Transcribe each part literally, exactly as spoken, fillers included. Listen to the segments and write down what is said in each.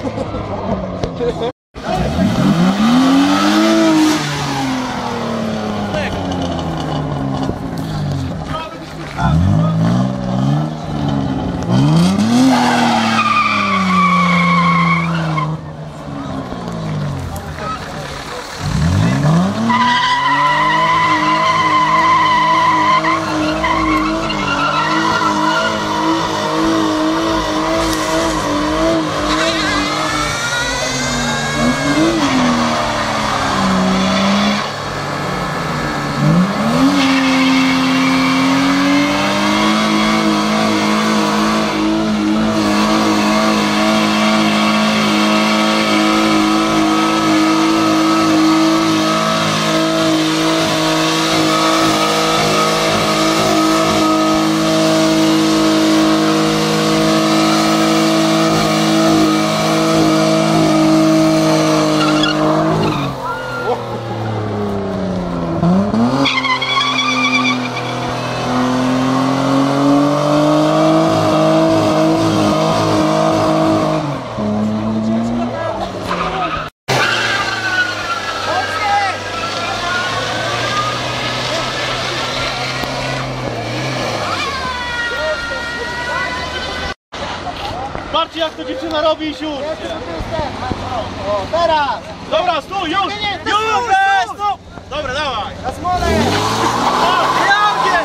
Patrzcie, jak to dziewczyna robi i siód. O, teraz! Dobra, stój, już! Nie, nie, już! stój, Stop! Dobra, dawaj! Na smole jest! Jakie?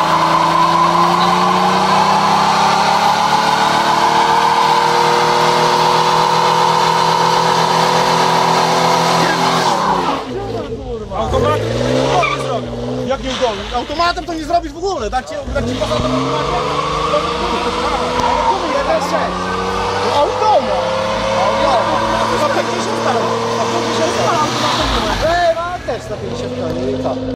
Automatem to nie zrobią. Jak nie zdolny? Automatem to nie zrobisz w ogóle. Tak cię, tak cię poza tym automatem. jeden sześć! No automat! sto pięćdziesiąt staro! sto pięćdziesiąt staro! Ej, ma też sto pięćdziesiąt koni, i co?